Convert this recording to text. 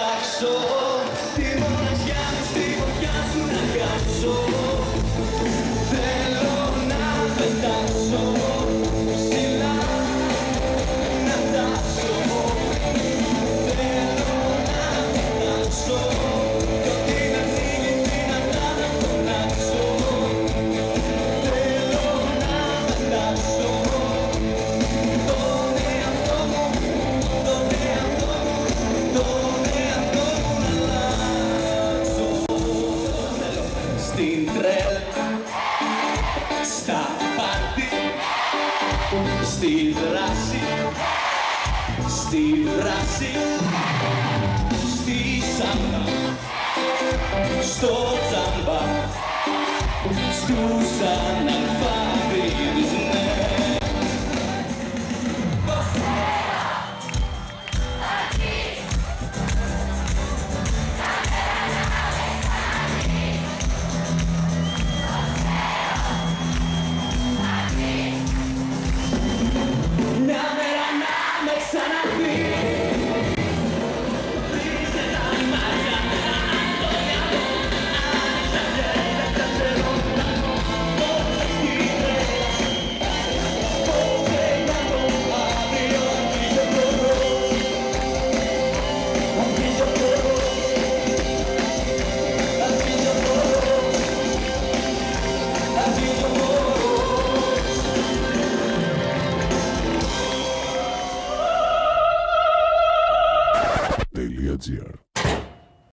πετάξω, τη μοναξιά μου στη φωτιά σου να κάψω. Θέλω να πετάξω, ψηλά να φτάσω. Θέλω να πετάξω, κι ό,τι να φύγει δυνατά να φωνάξω. Θέλω να πετάξω τον εαυτό μου, τον εαυτό μου, τον εαυτό μου να αλλάξω. Στην τρέλ, στα πάρτι, στη δράση, στη βράση, στη σάμπα, στο τζάμπα, στους αναλφάβητους.